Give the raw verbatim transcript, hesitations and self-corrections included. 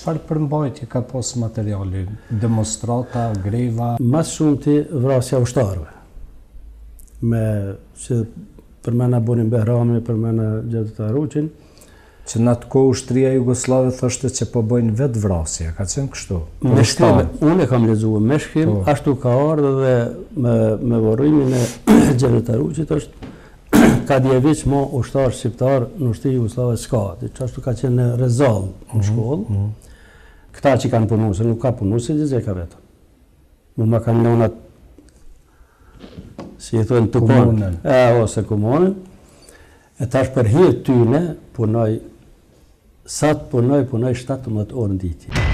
Çfarë përmbajtje ka pas materiali? Demonstrata, greva? Mas shumë ti vrasja ushtarëve. Me që për mena Bonin Behrami, për mena Gjedit Aruqin. Që në atë kohë ushtria Jugoslave thoshte që po bëjnë vetë vrasje, ka qenë kështu? Me shkim, unë e kam lexuar me shkim, ashtu ka ardhur dhe me, me vorrimin e Gjedit Aruqit është ka djevic mo ushtar shqiptar në ushtri Jugoslave s'ka, që ashtu ka qenë në Rezall në shkollë. Këta që kanë punu, se nuk ka punu, se gjithë ka vetëm. Më ma kanë nënat, si e thujnë të komunën, e, ose komunën, e tash për hirë tyne, punoj, sa të punoj, punoj shtatëmbëdhjetë orë në ditë.